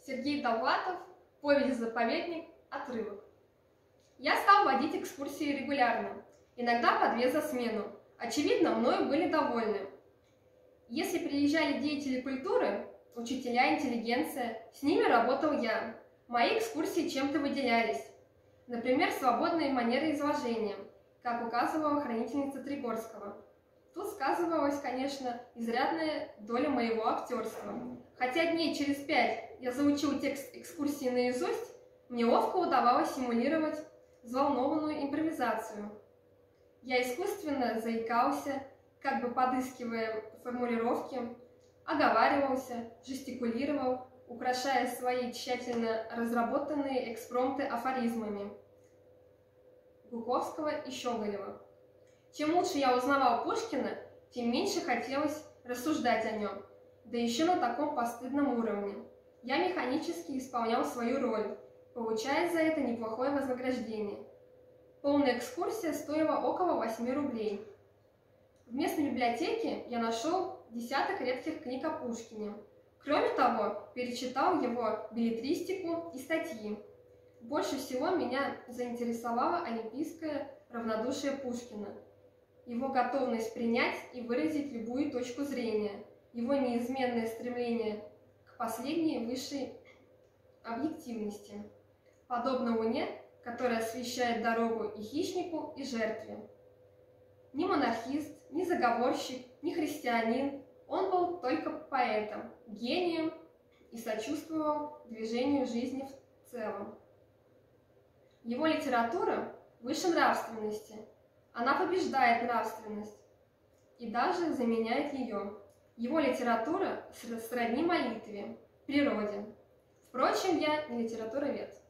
Сергей Довлатов, повесть «Заповедник», отрывок. Я стал водить экскурсии регулярно, иногда по 2 за смену. Очевидно, мною были довольны. Если приезжали деятели культуры, учителя, интеллигенция, с ними работал я. Мои экскурсии чем-то выделялись. Например, свободной манерой изложения, как указывала хранительница Тригорского. Тут сказывалась, конечно, изрядная доля моего актерства. Хотя дней через 5 я заучил текст экскурсии наизусть, мне ловко удавалось симулировать взволнованную импровизацию. Я искусственно заикался, как бы подыскивая формулировки, оговаривался, жестикулировал, украшая свои тщательно разработанные экспромты афоризмами Гуковского и Щеголева. Чем лучше я узнавал Пушкина, тем меньше хотелось рассуждать о нем, да еще на таком постыдном уровне. Я механически исполнял свою роль, получая за это неплохое вознаграждение. Полная экскурсия стоила около 8 рублей. В местной библиотеке я нашел десяток редких книг о Пушкине. Кроме того, перечитал его беллетристику и статьи. Больше всего меня заинтересовало олимпийское равнодушие Пушкина, его готовность принять и выразить любую точку зрения, его неизменное стремление к последней высшей объективности, подобно луне, которая освещает дорогу и хищнику, и жертве. Ни монархист, ни заговорщик, ни христианин, он был только поэтом, гением и сочувствовал движению жизни в целом. Его литература выше нравственности. Она побеждает нравственность и даже заменяет ее. Его литература сродни молитве, природе. Впрочем, я не литературовед.